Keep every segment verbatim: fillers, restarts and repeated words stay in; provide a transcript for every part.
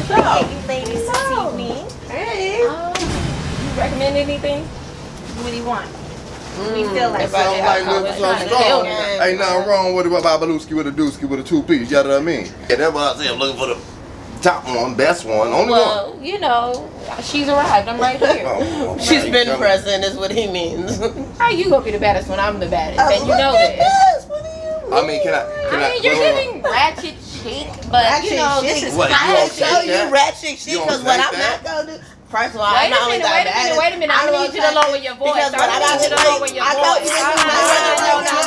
What's up? Hey, you ladies this evening. Hey. Um, you recommend anything? What do you want? Mm, we feel like If I don't like liquor so strong, ain't nothing wrong with it. Babalooski with a dooski with a two piece. You know what I mean? Yeah, that's why I say I'm looking for the top one, best one, only well, one. you know, she's arrived. I'm right here. Oh, okay. She's been present, is what he means. How you gonna be the baddest when I'm the baddest? Oh, And you know look at this. What do you mean? I mean, can I? Can I mean, you're wait, wait, giving ratchet chic, but Ratchet you know, shit this is What, you I don't show take you that? ratchet shit You don't because what take I'm that? not gonna do. First of all, Wait I'm a not minute, only wait a minute, wait a minute. I'm gonna need you to lower your voice. Because I'm what I gonna got need you to to lower your I told voice. you No, this no, is no, no, no,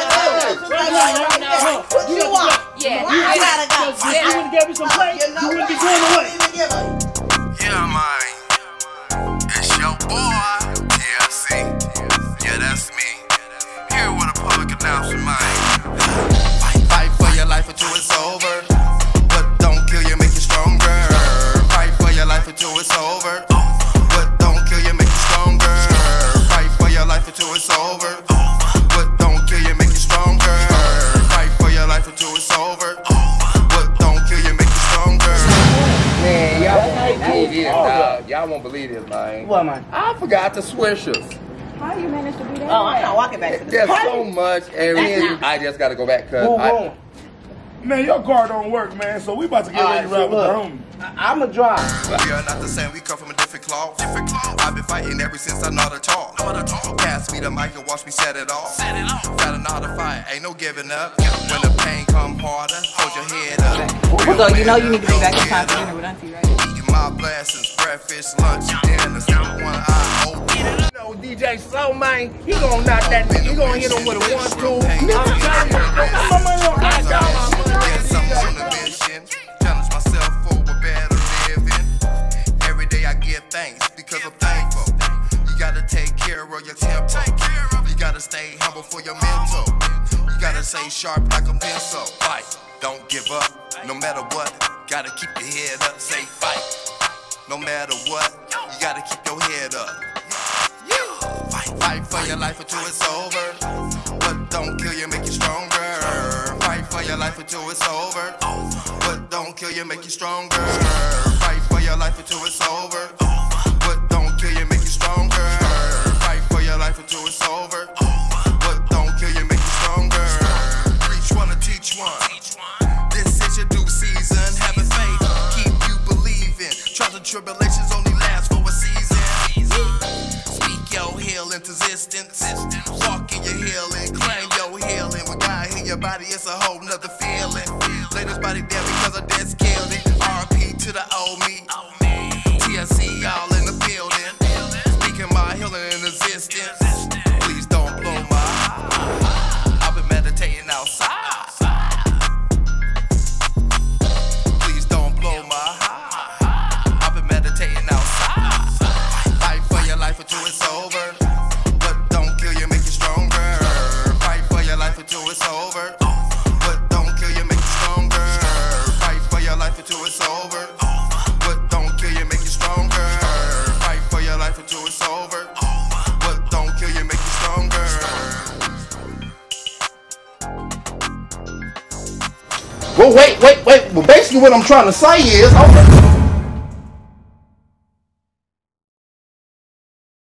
no. What you want? Yeah, I gotta go. If you would've gave me some plate, you wouldn't be going away. Yeah, man. It's your boy, T F C. Yeah, that's me. Here with a public announcement, man. Fight, fight for your life until it's over. What don't kill you, make you stronger. Fight for your life until it's over. What don't kill you, make you stronger. Fight for your life until it's over. What don't kill you, make you stronger. Fight for your life until it's over. What don't kill you, make you stronger. Man, y'all won't believe this, dog. Y'all won't believe this, man. What, man? I forgot the swishers. How you managed to do that? Oh, I'm not walking back to the There's car. so much, and then I just gotta go back because Who I. going? Man, your car don't work, man, so we about to get ready to ride with the homie. I'm a drive. We are not the same, we come from a different cloth. Different cloth. I've been fighting ever since I know how to talk. Know how to talk. Pass me the mic and watch me set it off. Set it off. Gotta know how to fight, ain't no giving up. When the pain come harder, hold your head up. So you know you need to be back in time for dinner with Auntie, right? Eating my blessings, breakfast, lunch, dinner. Still one eye open. You know, D J Soul, man, he gonna knock that. He gonna hit him with a one, two. I'm telling you, my money on hot dog. Yes, I'm on a mission. Challenge myself for a better living. Every day I give thanks because I'm thankful. You gotta take care of your tempo. You gotta stay humble for your mental. You gotta stay sharp like a pencil. Fight, don't give up, no matter what. Gotta keep your head up, say fight. No matter what, you gotta keep your head up. Fight, fight for your life until it's over. What don't kill you, make you stronger. Fight for your life until it's over. What don't kill you, make you stronger. Fight for your life until it's over. What don't kill you, make you stronger. Fight for your life until it's over. What don't kill you, make you stronger. Preach one to teach one. This is your due season. Having faith, keep you believing. Trials and tribulations only last for a season. Speak your healing existence. Walk in your healing, claim your healing. When God heal your body, it's a whole nother feeling. Lay this body down because I dead killed it. R P to the old me. T L C all in the building. Speaking my healing in existence. Please don't blow my high. I've been meditating outside. Please don't blow my high. I've been meditating outside. Fight for your life until it's over. What don't kill you, make you stronger. Fight for your life until it's over. What don't kill you, make you stronger. Fight for your life until it's over. What don't kill you, make you stronger. Fight for your life until it's over. What don't kill you, make you stronger. Well, wait, wait, wait. Well, basically what I'm trying to say is, okay.